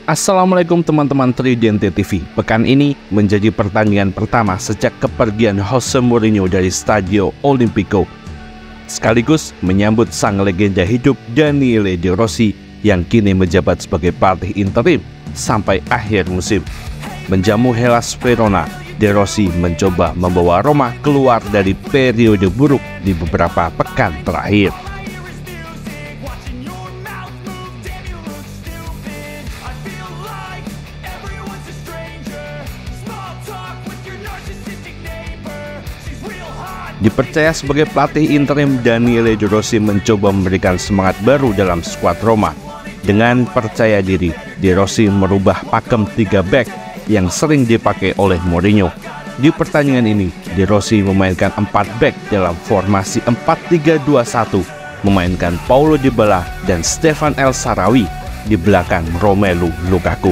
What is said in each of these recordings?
Assalamualaikum teman-teman Tridente TV. Pekan ini menjadi pertandingan pertama sejak kepergian Jose Mourinho dari Stadio Olimpico, sekaligus menyambut sang legenda hidup Daniele De Rossi yang kini menjabat sebagai pelatih interim sampai akhir musim. Menjamu Hellas Verona, De Rossi mencoba membawa Roma keluar dari periode buruk di beberapa pekan terakhir. Dipercaya sebagai pelatih interim, Daniele De Rossi mencoba memberikan semangat baru dalam skuad Roma. Dengan percaya diri, De Rossi merubah pakem 3 back yang sering dipakai oleh Mourinho. Di pertandingan ini, De Rossi memainkan 4 back dalam formasi 4-3-2-1, memainkan Paulo Dybala dan Stefan El Shaarawy di belakang Romelu Lukaku.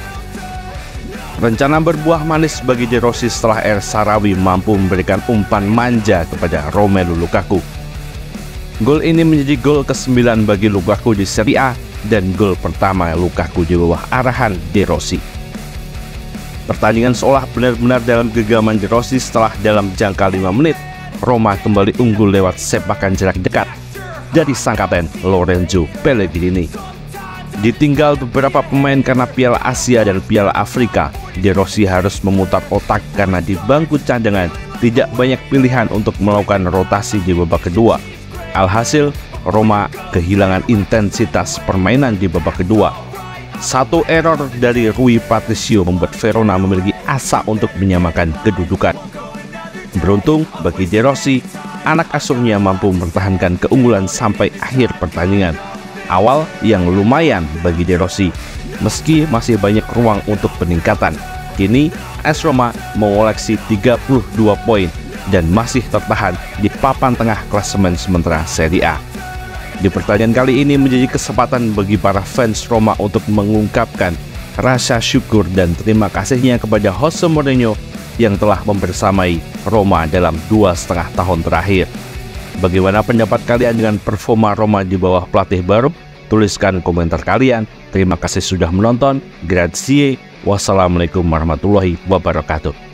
Rencana berbuah manis bagi De Rossi setelah El Shaarawy mampu memberikan umpan manja kepada Romelu Lukaku. Gol ini menjadi gol ke-9 bagi Lukaku di Serie A dan gol pertama Lukaku di bawah arahan De Rossi. Pertandingan seolah benar-benar dalam genggaman De Rossi setelah dalam jangka 5 menit Roma kembali unggul lewat sepakan jarak dekat dari sang kapten Lorenzo Pellegrini. Ditinggal beberapa pemain karena Piala Asia dan Piala Afrika, De Rossi harus memutar otak karena di bangku cadangan tidak banyak pilihan untuk melakukan rotasi di babak kedua. Alhasil, Roma kehilangan intensitas permainan di babak kedua. Satu error dari Rui Patricio membuat Verona memiliki asa untuk menyamakan kedudukan. Beruntung bagi De Rossi, anak asuhnya mampu mempertahankan keunggulan sampai akhir pertandingan. Awal yang lumayan bagi De Rossi, meski masih banyak ruang untuk peningkatan. Kini AS Roma mengoleksi 32 poin dan masih tertahan di papan tengah klasemen sementara Serie A. Di pertandingan kali ini menjadi kesempatan bagi para fans Roma untuk mengungkapkan rasa syukur dan terima kasihnya kepada Jose Mourinho yang telah membersamai Roma dalam 2,5 tahun terakhir. Bagaimana pendapat kalian dengan performa Roma di bawah pelatih baru? Tuliskan komentar kalian. Terima kasih sudah menonton. Grazie. Wassalamualaikum warahmatullahi wabarakatuh.